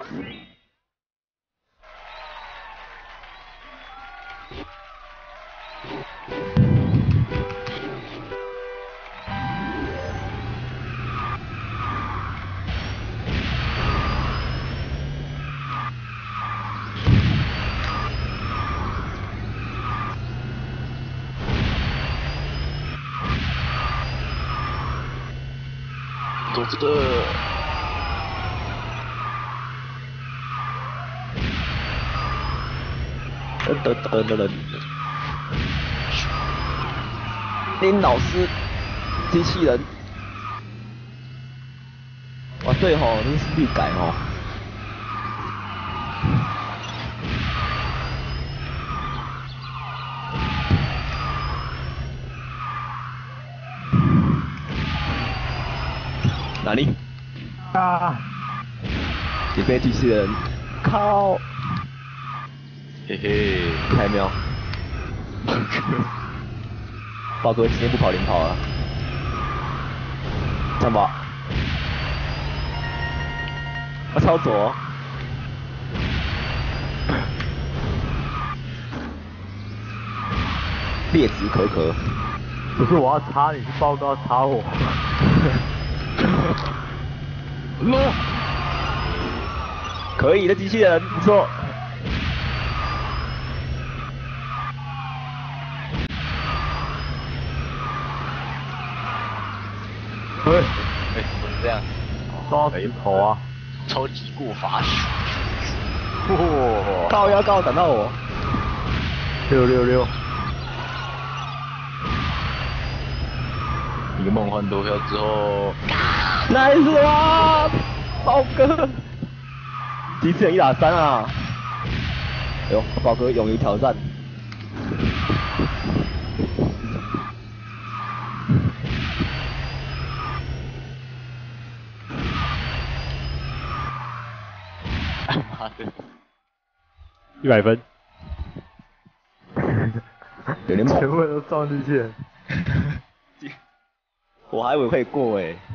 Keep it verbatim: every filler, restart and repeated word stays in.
走这个。噔噔噔噔噔。林老师，机器人。哇，对吼，这是绿改吼。哪里？ 啊！ 你被机器人靠！嘿嘿，开喵！宝哥今天不跑领跑了，干嘛？我超左。劣质可可。 不是我要插你，是报告插我。 no， 可以的机器人，不错。 对， 哎，怎么这样？ 抓石头啊！ 超级过法， 哇！ 靠腰靠，等到我。 六六六。 一个梦幻投票之后 ，nice 啊，宝哥！机器人一打三啊！哎呦，宝哥勇于挑战。妈的！ 一百分。 有点猛。 全部都撞进去。 我还以为会过哎、欸。